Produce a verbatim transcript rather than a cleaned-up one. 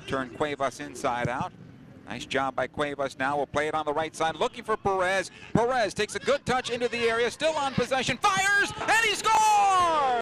turn Cuevas inside out. Nice job by Cuevas. Now will play it on the right side, looking for Perez. Perez takes a good touch into the area, still on possession, fires, and he scores!